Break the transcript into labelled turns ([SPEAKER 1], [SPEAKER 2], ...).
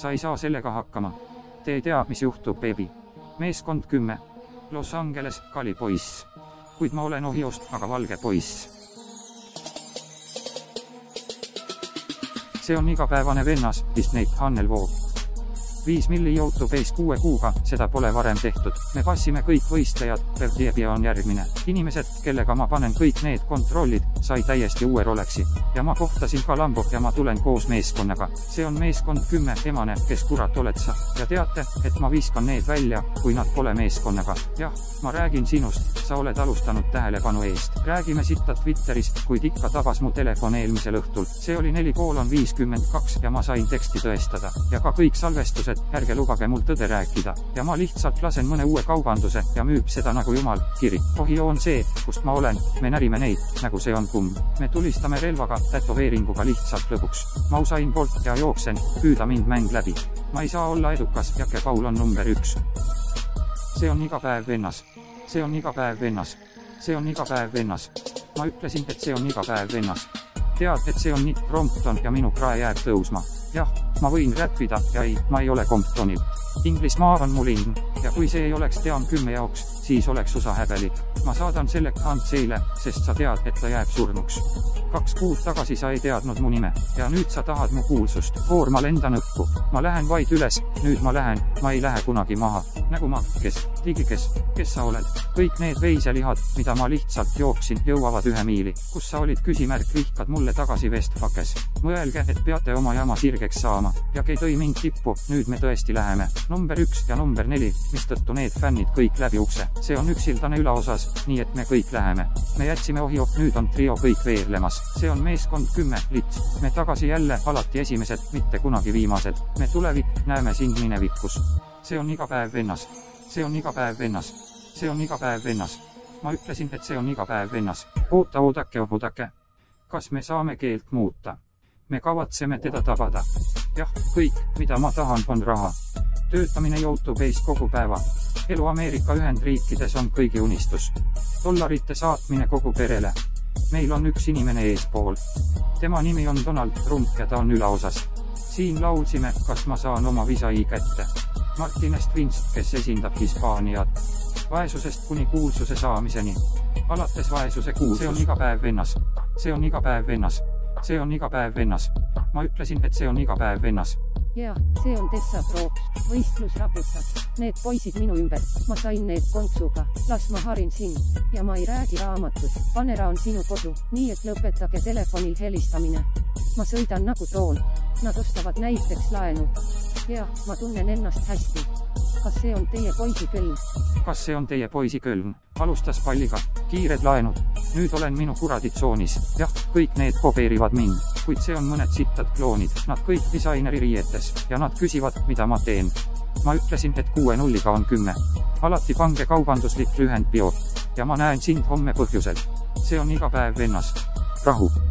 [SPEAKER 1] sa ei saa sellega hakkama. Te ei tea, mis juhtub, beebi. Meeskond 10. Los Angeles, Cali poiss. Kuid ma olen Ohiost, aga valge poiss. See on igapäevane vennas, Disney Hannel Voog. 5 milli Youtube'is 6 kuuga, seda pole varem tehtud. Me passime kõik võistlejad, Pevdiebia on järgmine. Inimesed, kellega ma panen kõik need kontrollid, sai täiesti uue Rolexi. Ja ma kohtasin ka Lambo ja ma tulen koos meeskonnaga. See on meeskond 10, emane, kes kurat oled sa. Ja teate, et ma viskan need välja, kui nad pole meeskonnaga. Jah, ma räägin sinust, sa oled alustanud tähelepanu eest. Räägime sitta Twitteris, kuid ikka tabas mu telefon eelmisel õhtul. See oli 4:52 ja ma sain teksti tõestada. Ja ka kõik salvestused, ärge lubage mul tõde rääkida. Ja ma lihtsalt lasen mõne uue kaubanduse ja müüb seda nagu jumal, kiri. Ohio on see, kust ma olen, me närime neid, nagu see on kumm. Me tulistame relvaga, tätoveeringuga lihtsalt lõbuks. Ma usain poolt ja jooksen, püüda mind mäng läbi. Ma ei saa olla edukas, Jake Paul on number 1. See on iga päev vennas. See on iga päev vennas. See on iga päev vennas. Ma ütlesin, et see on iga päev vennas. Tead, et see on Nick Crompton ja minu krae jääb tõusma. Jah, ma võin räppida ja ei, ma ei ole Comptonil. Inglismaa on mu linn, ja kui see ei oleks Team 10 jaoks, siis oleks osa häbelik. Ma saadan selle kantseile, sest sa tead, et ta jääb surnuks. 2 kuud tagasi sa ei teadnud mu nime, ja nüüd sa tahad mu kuulsust. Ma lendan õhku, ma lähen vaid üles, nüüd ma lähen, ma ei lähe kunagi maha. Nagu ma, kes sa oled? Kõik need veiselihad, mida ma lihtsalt jooksin, jõuavad 1 miili. Kus sa olid, küsimärk, vihkad mulle tagasi Westfakes. Mõelge, et peate oma jama sirgeks saama. Jake tõi mind tippu, nüüd me tõesti läheme. Number 1 ja number 4, mistõttu need fännid kõik läbi ukse. See on üksildane ülaosas, nii et me kõik läheme. Me jätsime Ohio, nüüd on trio kõik veerlemas. See on meeskond 10, lits. Me tagasi jälle, alati esimesed, mitte kunagi viimased. Me tulevik, näeme sind minevikus. See on iga päev vennas. See on iga päev vennas. See on iga päev vennas. Ma ütlesin, et see on iga päev vennas. Oodake. Kas me saame keelt muuta? Me kavatseme teda tabada. Jah, kõik, mida ma tahan, on raha. Töötamine Youtube'is kogu päeva. Elu Ameerika Ühendriikides on kõigi unistus. Dollarite saatmine kogu perele. Meil on üks inimene eespool. Tema nimi on Donald Trump ja ta on ülaosas. Siin laulsime, kas ma saan oma visai kätte. Martin Estvinst, kes esindab Hispaaniat. Vaesusest kuni kuulsuse saamiseni. Alates vaesuse kuulsus. See on iga päev vennas. See on iga päev vennas. See on iga päev vennas. Ma ütlesin, et see on iga päev vennas.
[SPEAKER 2] Jaa, see on Tessa Pro. Võistlus raputab. Need poisid minu ümber. Ma sain need konksuga. Las ma harin sind. Ja ma ei räägi raamatut. Panera on sinu kodu. Nii et lõpetage telefonil helistamine. Ma sõidan nagu troon. Nad ostavad näiteks laenu. Jaa, ma tunnen ennast hästi. Kas see on teie poisikõln?
[SPEAKER 1] Kas see on teie poisikõln? Alustas palliga. Kiired laenud. Nüüd olen minu kuraditsoonis. Jah, kõik need kopeerivad mind. Kuid see on mõned sittad kloonid. Nad kõik disaineri riietes. Ja nad küsivad, mida ma teen. Ma ütlesin, et 6-0-ga on 10. Alati pange kaubanduslik lühend bio. Ja ma näen sind homme põhjusel. See on iga päev vennas. Rahu.